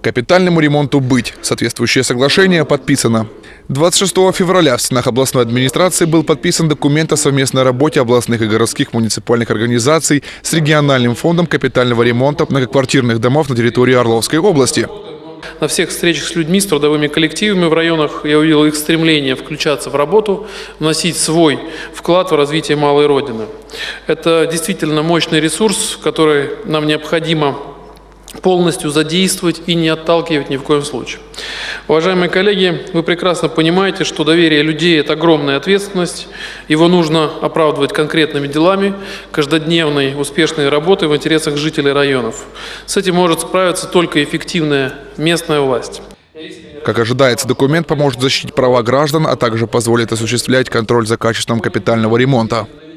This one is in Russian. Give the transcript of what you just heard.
Капитальному ремонту быть. Соответствующее соглашение подписано. 26 февраля в стенах областной администрации был подписан документ о совместной работе областных и городских муниципальных организаций с региональным фондом капитального ремонта многоквартирных домов на территории Орловской области. На всех встречах с людьми, с трудовыми коллективами в районах я увидел их стремление включаться в работу, вносить свой вклад в развитие малой Родины. Это действительно мощный ресурс, который нам необходимо полностью задействовать и не отталкивать ни в коем случае. Уважаемые коллеги, вы прекрасно понимаете, что доверие людей – это огромная ответственность. Его нужно оправдывать конкретными делами, каждодневной успешной работой в интересах жителей районов. С этим может справиться только эффективная местная власть. Как ожидается, документ поможет защитить права граждан, а также позволит осуществлять контроль за качеством капитального ремонта.